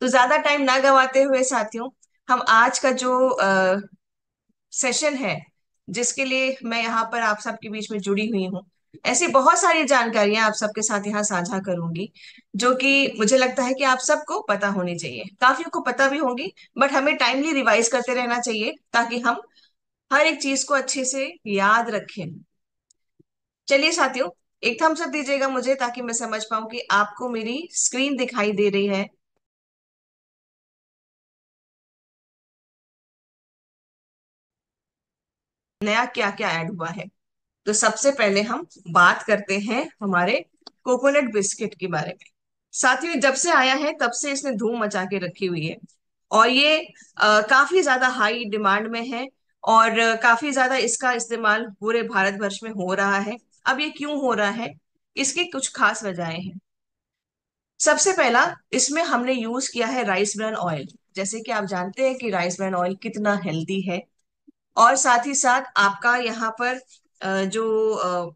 तो ज्यादा टाइम ना गवाते हुए साथियों, हम आज का जो सेशन है, जिसके लिए मैं यहाँ पर आप सबके बीच में जुड़ी हुई हूँ, ऐसी बहुत सारी जानकारियां आप सबके साथ यहाँ साझा करूंगी, जो कि मुझे लगता है कि आप सबको पता होनी चाहिए। काफियों को पता भी होंगी, बट हमें टाइमली रिवाइज करते रहना चाहिए ताकि हम हर एक चीज को अच्छे से याद रखें। चलिए साथियों, एक थम्स अप दीजिएगा मुझे ताकि मैं समझ पाऊं कि आपको मेरी स्क्रीन दिखाई दे रही है। नया क्या क्या ऐड हुआ है। तो सबसे पहले हम बात करते हैं हमारे कोकोनट बिस्किट के बारे में। साथियों, जब से आया है तब से इसने धूम मचा के रखी हुई है, और ये काफी ज्यादा हाई डिमांड में है, और काफी ज्यादा इसका इस्तेमाल पूरे भारतवर्ष में हो रहा है। अब ये क्यों हो रहा है, इसकी कुछ खास वजहें हैं। सबसे पहला, इसमें हमने यूज किया है राइस ब्रान ऑयल। जैसे कि आप जानते हैं कि राइस ब्रान ऑयल कितना हेल्दी है, और साथ ही साथ आपका यहाँ पर जो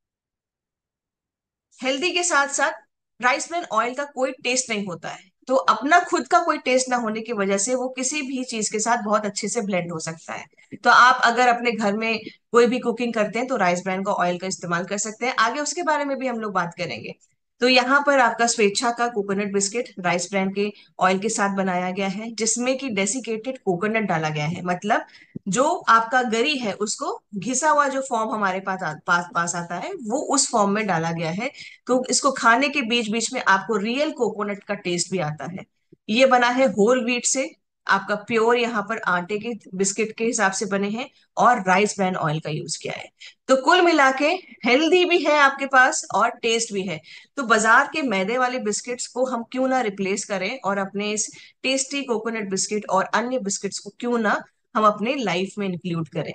हेल्दी के साथ साथ राइस ब्रान ऑयल का कोई टेस्ट नहीं होता है। तो अपना खुद का कोई टेस्ट ना होने की वजह से वो किसी भी चीज के साथ बहुत अच्छे से ब्लेंड हो सकता है। तो आप अगर अपने घर में कोई भी कुकिंग करते हैं तो राइस ब्रान का ऑयल का इस्तेमाल कर सकते हैं। आगे उसके बारे में भी हम लोग बात करेंगे। तो यहाँ पर आपका स्वेच्छा का कोकोनट बिस्किट राइस ब्रान के ऑयल के साथ बनाया गया है, जिसमें कि डेसिकेटेड कोकोनट डाला गया है। मतलब जो आपका गरी है उसको घिसा हुआ जो फॉर्म हमारे पास आता है, वो उस फॉर्म में डाला गया है। तो इसको खाने के बीच बीच में आपको रियल कोकोनट का टेस्ट भी आता है। ये बना है होल व्हीट से, आपका प्योर यहाँ पर आटे के बिस्किट के हिसाब से बने हैं, और राइस ब्रान ऑयल का यूज किया है। तो कुल मिला के हेल्दी भी है आपके पास और टेस्ट भी है। तो बाजार के मैदे वाले बिस्किट्स को हम क्यों ना रिप्लेस करें, और अपने इस टेस्टी कोकोनट बिस्किट और अन्य बिस्किट्स को क्यों ना हम अपने लाइफ में इंक्लूड करें।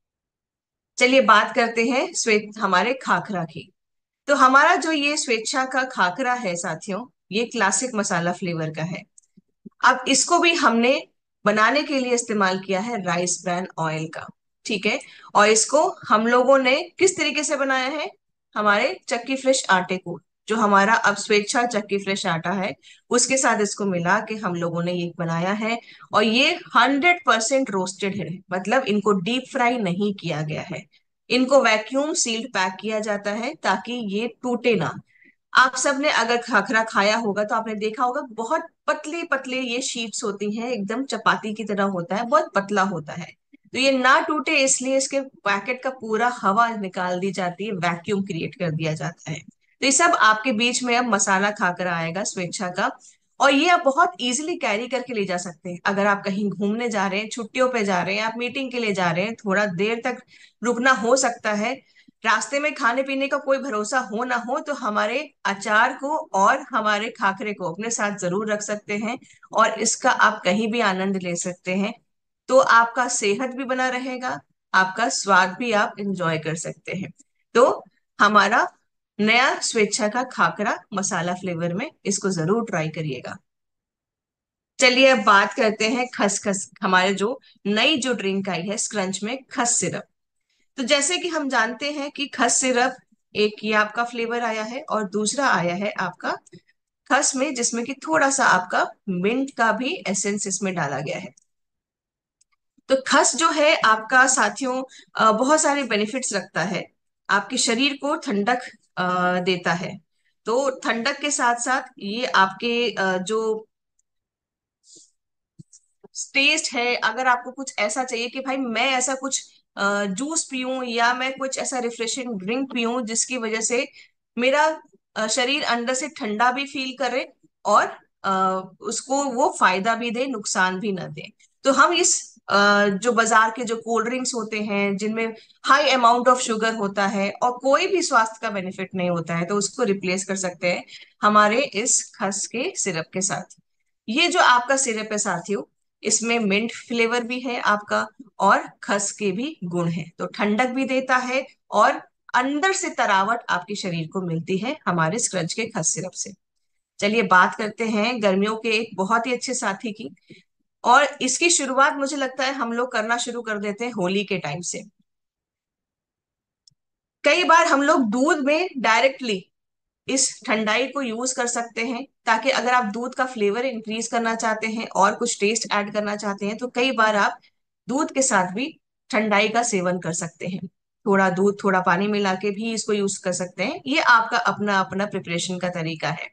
चलिए बात करते हैं श्वेत हमारे खाखरा की। तो हमारा जो ये स्वेच्छा का खाखरा है साथियों, ये क्लासिक मसाला फ्लेवर का है। अब इसको भी हमने बनाने के लिए इस्तेमाल किया है राइस ब्रान ऑयल का। ठीक है। और इसको हम लोगों ने किस तरीके से बनाया है, हमारे चक्की फ्रेश आटे को, जो हमारा अब स्वेच्छा चक्की फ्रेश आटा है, उसके साथ इसको मिला के हम लोगों ने ये बनाया है। और ये 100% रोस्टेड है, मतलब इनको डीप फ्राई नहीं किया गया है। इनको वैक्यूम सील्ड पैक किया जाता है ताकि ये टूटे ना। आप सबने अगर खाखरा खाया होगा तो आपने देखा होगा बहुत पतले पतले ये शीट्स होती हैं, एकदम चपाती की तरह होता है, बहुत पतला होता है। तो ये ना टूटे इसलिए इसके पैकेट का पूरा हवा निकाल दी जाती है, वैक्यूम क्रिएट कर दिया जाता है। तो ये सब आपके बीच में अब मसाला खाकरा आएगा स्वेच्छा का। और ये आप बहुत इजीली कैरी करके ले जा सकते हैं। अगर आप कहीं घूमने जा रहे हैं, छुट्टियों पे जा रहे हैं, आप मीटिंग के लिए जा रहे हैं, थोड़ा देर तक रुकना हो सकता है, रास्ते में खाने पीने का कोई भरोसा हो ना हो, तो हमारे अचार को और हमारे खाकरे को अपने साथ जरूर रख सकते हैं, और इसका आप कहीं भी आनंद ले सकते हैं। तो आपका सेहत भी बना रहेगा, आपका स्वाद भी आप इंजॉय कर सकते हैं। तो हमारा नया स्वेच्छा का खाकरा मसाला फ्लेवर में, इसको जरूर ट्राई करिएगा। चलिए अब बात करते हैं खसखस, हमारे जो नई जो ड्रिंक आई है स्क्रंच में खस सिरप। तो जैसे कि हम जानते हैं कि खस सिरप, एक ये आपका फ्लेवर आया है, और दूसरा आया है आपका खस में, जिसमें कि थोड़ा सा आपका मिंट का भी एसेंस इसमें डाला गया है। तो खस जो है आपका साथियों बहुत सारे बेनिफिट्स रखता है। आपके शरीर को ठंडक देता है। तो ठंडक के साथ साथ ये आपके जो टेस्ट है, अगर आपको कुछ ऐसा चाहिए कि भाई मैं ऐसा कुछ जूस पीऊं, या मैं कुछ ऐसा रिफ्रेशिंग ड्रिंक पीऊं जिसकी वजह से मेरा शरीर अंदर से ठंडा भी फील करे, और अ, उसको वो फायदा भी दे, नुकसान भी ना दे, तो हम इस जो बाजार के जो कोल्ड ड्रिंक्स होते हैं जिनमें हाई अमाउंट ऑफ शुगर होता है और कोई भी स्वास्थ्य का बेनिफिट नहीं होता है, तो उसको रिप्लेस कर सकते हैं हमारे इस खस के सिरप के साथ। ये जो आपका सिरप है साथियों, इसमें मिंट फ्लेवर भी है आपका, और खस के भी गुण हैं, तो ठंडक भी देता है, और अंदर से तरावट आपके शरीर को मिलती है हमारे स्क्रंच के खस सिरप से। चलिए बात करते हैं गर्मियों के एक बहुत ही अच्छे साथी की। और इसकी शुरुआत मुझे लगता है हम लोग करना शुरू कर देते हैं होली के टाइम से। कई बार हम लोग दूध में डायरेक्टली इस ठंडाई को यूज कर सकते हैं, ताकि अगर आप दूध का फ्लेवर इंक्रीज करना चाहते हैं और कुछ टेस्ट ऐड करना चाहते हैं तो कई बार आप दूध के साथ भी ठंडाई का सेवन कर सकते हैं। थोड़ा दूध थोड़ा पानी मिला के भी इसको यूज कर सकते हैं, ये आपका अपना अपना प्रिपरेशन का तरीका है।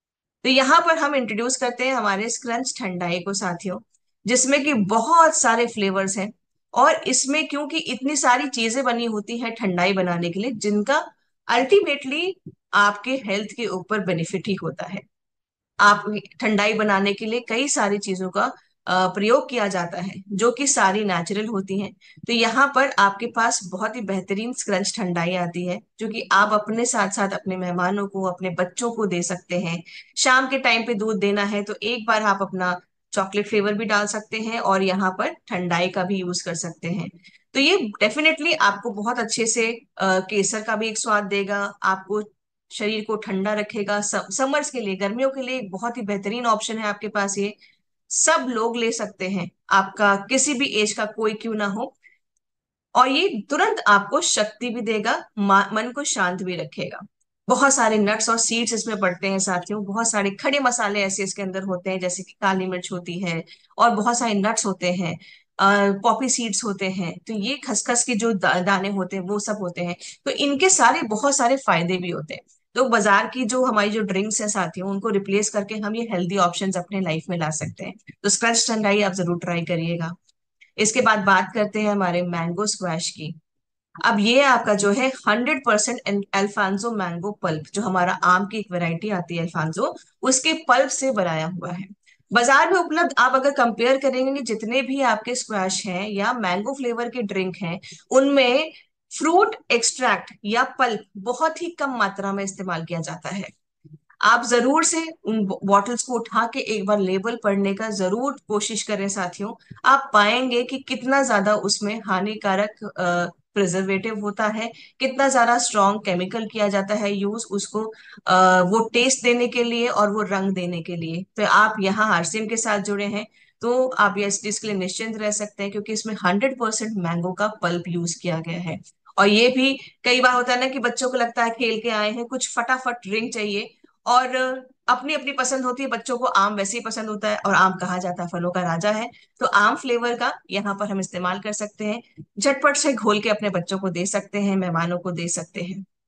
तो यहाँ पर हम इंट्रोड्यूस करते हैं हमारे स्क्रंच ठंडाई को साथियों, जिसमें कि बहुत सारे फ्लेवर्स हैं। और इसमें क्योंकि इतनी सारी चीजें बनी होती हैं ठंडाई बनाने के लिए, जिनका अल्टीमेटली आपके हेल्थ के ऊपर बेनिफिट ही होता है। आप ठंडाई बनाने के लिए कई सारी चीजों का प्रयोग किया जाता है, जो कि सारी नेचुरल होती हैं। तो यहाँ पर आपके पास बहुत ही बेहतरीन स्क्रंच ठंडाई आती है, जो कि आप अपने साथ साथ अपने मेहमानों को, अपने बच्चों को दे सकते हैं। शाम के टाइम पे दूध देना है तो एक बार आप अपना चॉकलेट फ्लेवर भी डाल सकते हैं और यहाँ पर ठंडाई का भी यूज कर सकते हैं। तो ये डेफिनेटली आपको बहुत अच्छे से केसर का भी एक स्वाद देगा, आपको शरीर को ठंडा रखेगा। समर्स के लिए, गर्मियों के लिए एक बहुत ही बेहतरीन ऑप्शन है आपके पास ये। सब लोग ले सकते हैं, आपका किसी भी एज का कोई क्यों ना हो। और ये तुरंत आपको शक्ति भी देगा, मन को शांत भी रखेगा। बहुत सारे नट्स और सीड्स इसमें पड़ते हैं साथियों, बहुत सारे खड़े मसाले ऐसे इसके अंदर होते हैं, जैसे कि काली मिर्च होती है और बहुत सारे नट्स होते हैं, पॉपी सीड्स होते हैं, तो ये खसखस के जो दाने होते हैं वो सब होते हैं। तो इनके सारे बहुत सारे फायदे भी होते हैं। तो बाजार की जो हमारी जो ड्रिंक्स है साथियों, उनको रिप्लेस करके हम ये हेल्दी ऑप्शंस अपने लाइफ में ला सकते हैं। तो स्क्रच ठंडाई आप जरूर ट्राई करिएगा। इसके बाद बात करते हैं हमारे मैंगो स्क्वैश की। अब ये आपका जो है 100% अल्फांसो मैंगो पल्प, जो हमारा आम की एक वैरायटी आती है अल्फांसो, उसके पल्प से बनाया हुआ है। बाजार में उपलब्ध आप अगर कंपेयर करेंगे जितने भी आपके स्क्वैश हैं या मैंगो फ्लेवर के ड्रिंक हैं, उनमें फ्रूट एक्सट्रैक्ट या पल्प बहुत ही कम मात्रा में इस्तेमाल किया जाता है। आप जरूर से उन बॉटल्स को उठा के एक बार लेबल पढ़ने का जरूर कोशिश करें साथियों। आप पाएंगे कि कितना ज्यादा उसमें हानिकारक प्रिजर्वेटिव होता है, कितना ज्यादा स्ट्रॉन्ग केमिकल किया जाता है यूज उसको वो टेस्ट देने के लिए और वो रंग देने के लिए। तो आप यहाँ हारसिम के साथ जुड़े हैं, तो आप ये इस चीज के लिए निश्चिंत रह सकते हैं, क्योंकि इसमें 100% मैंगो का पल्प यूज किया गया है। और ये भी कई बार होता है ना कि बच्चों को लगता है खेल के आए हैं, कुछ फटाफट ड्रिंक चाहिए, और अपनी अपनी पसंद होती है। बच्चों को आम वैसे ही पसंद होता है, और आम कहा जाता है फलों का राजा है। तो आम फ्लेवर का यहाँ पर हम इस्तेमाल कर सकते हैं, झटपट से घोल के अपने बच्चों को दे सकते हैं, मेहमानों को दे सकते हैं।